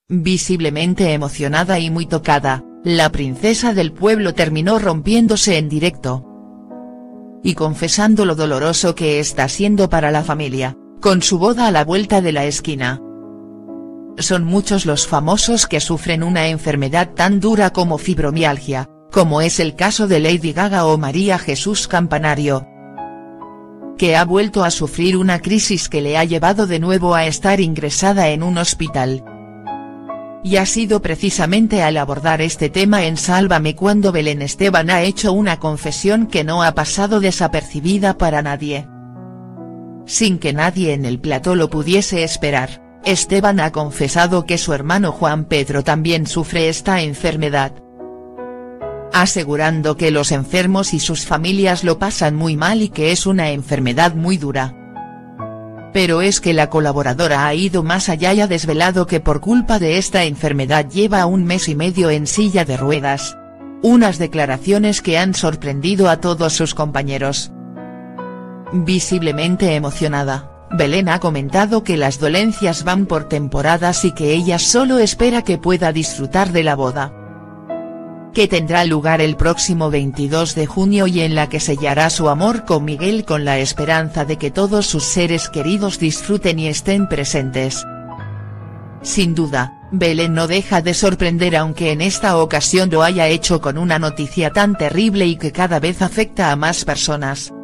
Visiblemente emocionada y muy tocada, la princesa del pueblo terminó rompiéndose en directo y confesando lo doloroso que está siendo para la familia, con su boda a la vuelta de la esquina. Son muchos los famosos que sufren una enfermedad tan dura como fibromialgia, como es el caso de Lady Gaga o María Jesús Campanario, que ha vuelto a sufrir una crisis que le ha llevado de nuevo a estar ingresada en un hospital. Y ha sido precisamente al abordar este tema en Sálvame cuando Belén Esteban ha hecho una confesión que no ha pasado desapercibida para nadie. Sin que nadie en el plató lo pudiese esperar, Esteban ha confesado que su hermano Juan Pedro también sufre esta enfermedad, asegurando que los enfermos y sus familias lo pasan muy mal y que es una enfermedad muy dura. Pero es que la colaboradora ha ido más allá y ha desvelado que por culpa de esta enfermedad lleva 1 mes y medio en silla de ruedas. Unas declaraciones que han sorprendido a todos sus compañeros. Visiblemente emocionada, Belén ha comentado que las dolencias van por temporadas y que ella solo espera que pueda disfrutar de la boda, que tendrá lugar el próximo 22 de junio y en la que sellará su amor con Miguel con la esperanza de que todos sus seres queridos disfruten y estén presentes. Sin duda, Belén no deja de sorprender aunque en esta ocasión lo haya hecho con una noticia tan terrible y que cada vez afecta a más personas.